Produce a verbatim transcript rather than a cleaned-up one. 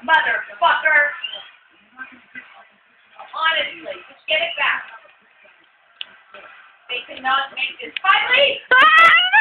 Motherfucker. Honestly, just get it back. They cannot make this. Kylie!